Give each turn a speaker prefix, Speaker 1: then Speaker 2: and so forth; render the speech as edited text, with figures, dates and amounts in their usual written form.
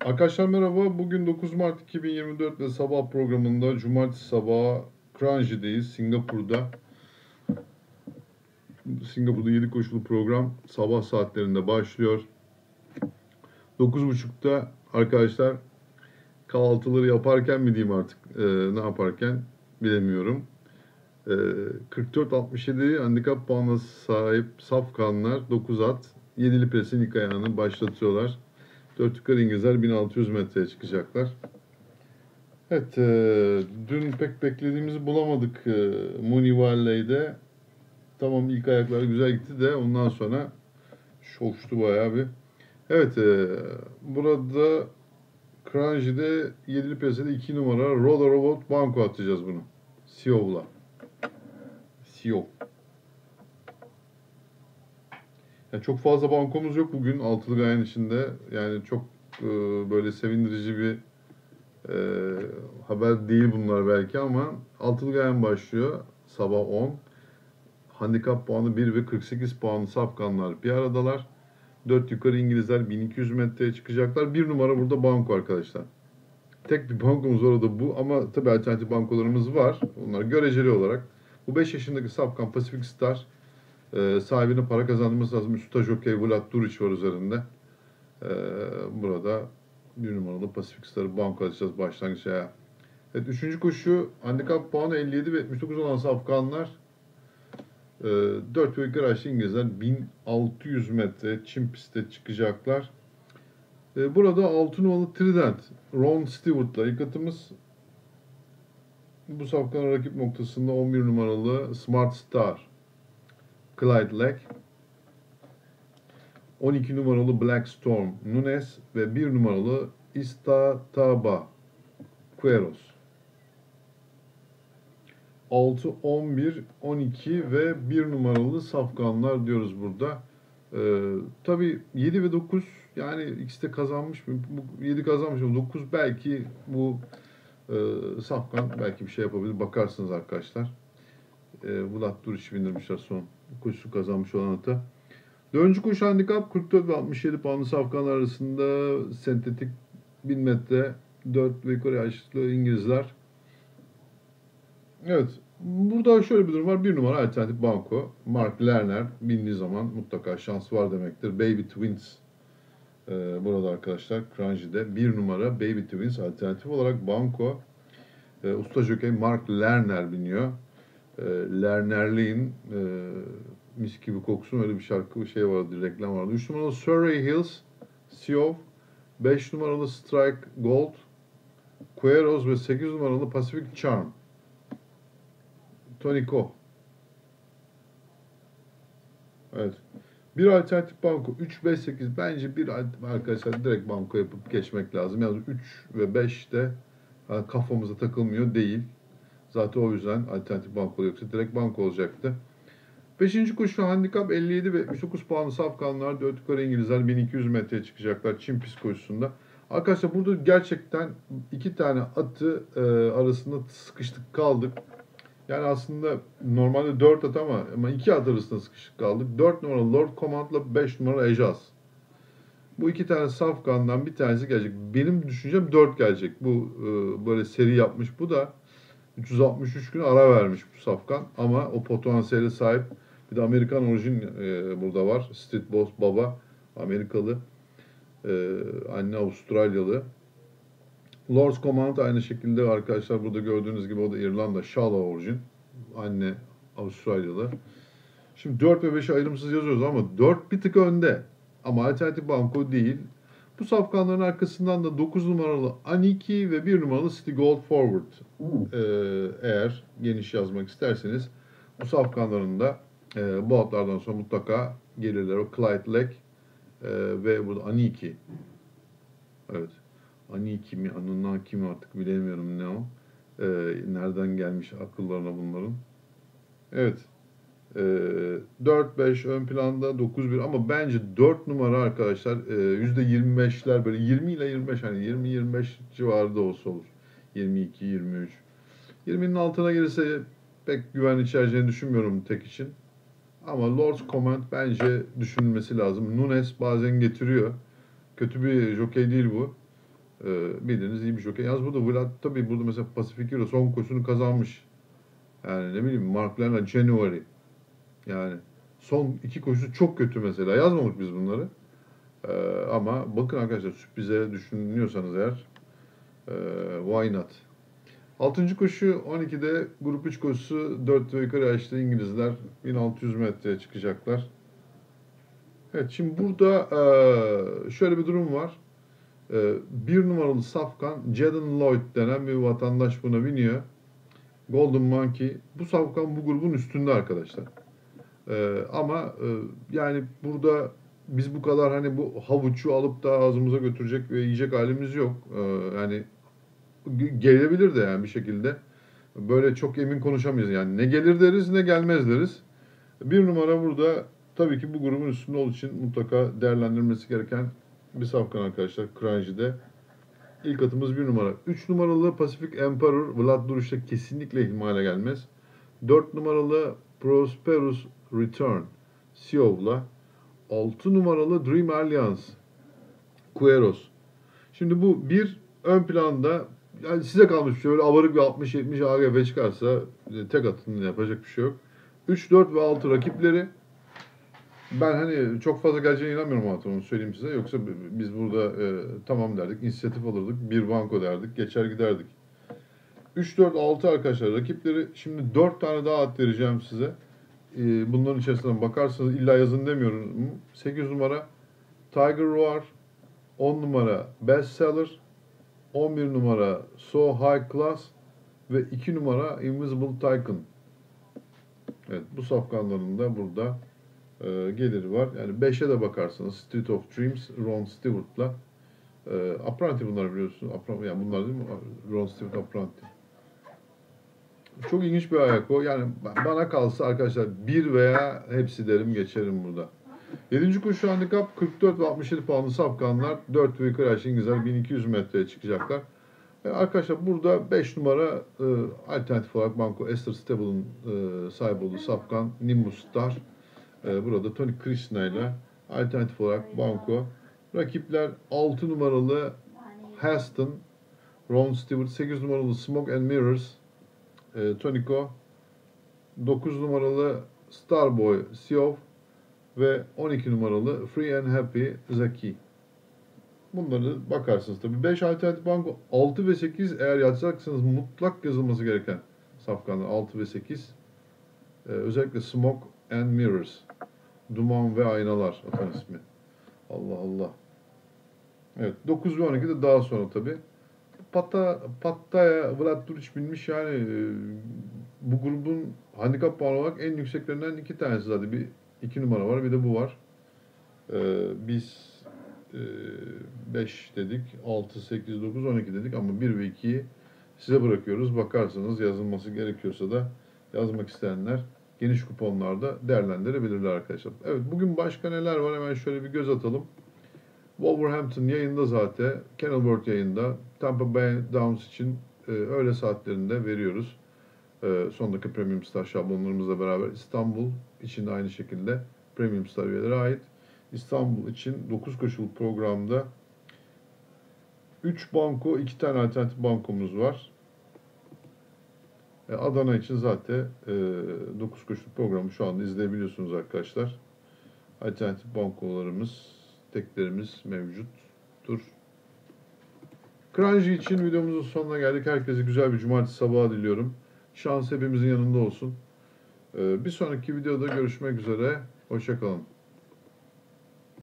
Speaker 1: Arkadaşlar merhaba. Bugün 9 Mart 2024 ve sabah programında Cumartesi sabahı Kranji'deyiz, Singapur'da. Singapur'da 7 koşulu program sabah saatlerinde başlıyor. 9.30'da arkadaşlar kahvaltıları yaparken mi diyeyim artık ne yaparken bilemiyorum. 44-67 handikap puanına sahip Safkanlar 9 at 7'li presin ilk ayağını başlatıyorlar. 4 yukarı İngilizler 1600 metreye çıkacaklar. Evet, dün pek beklediğimizi bulamadık Moonee Valley'de. Tamam ilk ayaklar güzel gitti de ondan sonra şovştu bayağı bir. Evet, burada Kranji'de 7'li piyasada 2 numara Roller Robot Banko atacağız bunu. Siov'la. Siov. Yani çok fazla bankomuz yok bugün altılı gayen içinde. Yani çok böyle sevindirici bir haber değil bunlar belki ama altılı gayen başlıyor sabah 10. Handikap puanı 1 ve 48 puanlı safkanlar bir aradalar. 4 yukarı İngilizler 1200 metreye çıkacaklar. Bir numara burada banko arkadaşlar. Tek bir bankomuz var o da bu ama tabii alternatif bankolarımız var. Onlar göreceli olarak. Bu 5 yaşındaki safkan Pacific Star sahibine para kazandırması lazım. Usta Jockey Vlad Duric var üzerinde. Burada bir numaralı Pacific Star'ı banko alacağız başlangıç ayağı. Evet, üçüncü koşu handikap puanı 57 ve 79 olan safkanlar 4 ve yukarı aşağı İngilizler 1600 metre çim pistte çıkacaklar. Burada 6 numaralı Trident Ron Stewart'la ilk atımız. Bu safkanın rakip noktasında 11 numaralı Smart Star Clyde Leck, 12 numaralı Black Storm Nunes ve 1 numaralı Istataba Queros. 6, 11, 12 ve 1 numaralı safkanlar diyoruz burada. Tabii 7 ve 9 yani ikisi de kazanmış mı? 7 kazanmış mı? 9 belki bu safkan belki bir şey yapabilir. Bakarsınız arkadaşlar. Vlad Duric bindirmişler son koşusu kazanmış olan ata. Dördüncü koşu handikap 44 ve 67 puanlı safkanlar arasında sentetik 1000 metre 4 ve yukarı yaşlı İngilizler. Evet. Burada şöyle bir durum var. Bir numara alternatif banko. Mark Lerner bindiği zaman mutlaka şans var demektir. Baby Twins burada arkadaşlar Kranji'de. Bir numara Baby Twins alternatif olarak banko. Usta jokey Mark Lerner biniyor. Lernerliğin mis gibi koksun öyle bir şarkı şey vardı, reklam vardı. 3 numaralı Surrey Hills, Siov. 5 numaralı Strike Gold, Queros ve 8 numaralı Pacific Charm. Tonico. Evet. Bir alternatif banko 3, 5, 8 bence bir arkadaşlar direkt banko yapıp geçmek lazım. Yani 3 ve 5 de kafamıza takılmıyor değil. Zaten o yüzden alternatif banko yoksa direkt banko olacaktı. 5. koşu handikap 57 ve 79 puanlı safkanlar 4 yukarı İngilizler 1200 metreye çıkacaklar Çin pist koşusunda. Arkadaşlar burada gerçekten iki tane atı arasında sıkıştık kaldık. Yani aslında normalde 4 at ama 2 at arasında sıkışık kaldık. 4 numaralı Lord Command'la 5 numaralı Ejaz. Bu iki tane safkandan bir tanesi gelecek. Benim düşüncem 4 gelecek. Bu böyle seri yapmış. Bu da 363 gün ara vermiş bu safkan. Ama o potansiyele sahip. Bir de Amerikan orijin burada var. Street Boss baba Amerikalı. Anne Avustralyalı. Lord's Command aynı şekilde arkadaşlar burada gördüğünüz gibi o da İrlanda Shallow orijin. Anne Avustralyalı. Şimdi 4 ve 5'i ayrımsız yazıyoruz ama 4 bir tık önde. Ama alternatif banko değil. Bu safkanların arkasından da 9 numaralı Aniki ve 1 numaralı City Gold Forward. Eğer geniş yazmak isterseniz bu safkanların da bu atlardan sonra mutlaka gelirler. O Clyde Leck ve burada Aniki. Evet. Aniki mi, Anunnaki mi artık bilemiyorum ne o. Nereden gelmiş akıllarına bunların. Evet. 4-5 ön planda 9-1 ama bence 4 numara arkadaşlar %25'ler böyle 20 ile 25 hani 20-25 civarında olsa olur. 22-23. 20'nin altına gelirse pek güven içereceğini düşünmüyorum tek için. Ama Lord's Command bence düşünülmesi lazım. Nunes bazen getiriyor. Kötü bir jokey değil bu. Bildiğiniz iyi bir jockey. Yalnız burada Vlad tabii burada mesela Pacific Hero son koşusunu kazanmış. Yani ne bileyim Mark Lena January. Yani son 2 koşusu çok kötü mesela. Yazmadık biz bunları. Ama bakın arkadaşlar sürprize düşünüyorsanız eğer why not? 6. koşu 12'de grup 3 koşusu 4 ve yukarı yaşlı İngilizler 1600 metreye çıkacaklar. Evet şimdi burada şöyle bir durum var. 1 numaralı safkan Jaden Lloyd denen bir vatandaş buna biniyor. Golden Monkey. Bu safkan bu grubun üstünde arkadaşlar. Ama yani burada biz bu kadar hani bu havuçu alıp da ağzımıza götürecek ve yiyecek halimiz yok. Yani gelebilir de yani bir şekilde. Böyle çok emin konuşamayız yani. Ne gelir deriz ne gelmez deriz. 1 numara burada tabii ki bu grubun üstünde olduğu için mutlaka değerlendirilmesi gereken bir safkan arkadaşlar. Kranji'de. İlk atımız 1 numara. 3 numaralı Pacific Emperor Vlad Duruş'ta kesinlikle ihmale gelmez. 4 numaralı Prosperous Return Siov'la 6 numaralı Dream Alliance Queros. Şimdi bu bir ön planda yani size kalmış bir şey. Böyle avarık bir 60-70 AGF çıkarsa tek atın yapacak bir şey yok. 3, 4 ve 6 rakipleri ben hani çok fazla geleceğine inanmıyorum Hakan onu söyleyeyim size. Yoksa biz burada tamam derdik, inisiyatif alırdık, bir banko derdik, geçer giderdik. 3, 4, 6 arkadaşlar rakipleri. Şimdi 4 tane daha at vereceğim size. Bunların içerisinden bakarsanız illa yazın demiyorum. 8 numara Tiger Roar, 10 numara Bestseller, 11 numara So High Class ve 2 numara Invisible Tycoon. Evet bu safkanların da burada geliri var. Yani 5'e de bakarsanız Street of Dreams, Ron Stewart'la Apprenti bunlar biliyorsunuz. Yani bunlar değil mi? Ron Stewart Apprenti. Çok ilginç bir ayak o. Yani bana kalsa arkadaşlar bir veya hepsi derim geçerim burada. 7. koşu handikap 44 ve 67 puanlı safkanlar 4 ve yukarı aşağı İngilizler 1200 metreye çıkacaklar. Arkadaşlar burada 5 numara alternatif olarak Banko Esther Stable'ın sahibi olduğu safkan Nimbus Star. Burada Tony Krishna ile alternatif olarak Banko. Rakipler 6 numaralı Haston, Ron Stewart, 8 numaralı Smoke and Mirrors, Tonico, 9 numaralı Starboy Siov ve 12 numaralı Free and Happy Zaki. Bunları bakarsınız tabii. 5 alternatif banko 6 ve 8 eğer yazacaksanız mutlak yazılması gereken safkanlar 6 ve 8. Özellikle Smoke and Mirrors. Duman ve aynalar atan ismi. Allah Allah. Evet 9 ve 12 de daha sonra tabii. Pattaya Vlad Duric binmiş yani bu grubun handikap puanı olarak en yükseklerinden 2 tanesi zaten. Bir 2 numara var bir de bu var. Biz 5 dedik, 6, 8, 9, 12 dedik ama 1 ve 2'yi size bırakıyoruz. Bakarsanız yazılması gerekiyorsa da yazmak isteyenler geniş kuponlarda değerlendirebilirler arkadaşlar. Evet bugün başka neler var hemen şöyle bir göz atalım. Wolverhampton yayında zaten, Kenilworth yayında, Tampa Bay Downs için öğle saatlerinde veriyoruz. Son dakika Premium Star şablonlarımızla beraber İstanbul için de aynı şekilde Premium Star üyeleri ait. İstanbul için 9 koşulu programda 3 banko, 2 tane alternatif bankomuz var. Adana için zaten 9 koşulu programı şu anda izleyebiliyorsunuz arkadaşlar. Alternatif bankolarımız, teklerimiz mevcuttur. Kranji için videomuzun sonuna geldik. Herkese güzel bir cumartesi sabahı diliyorum. Şans hepimizin yanında olsun. Bir sonraki videoda görüşmek üzere. Hoşça kalın.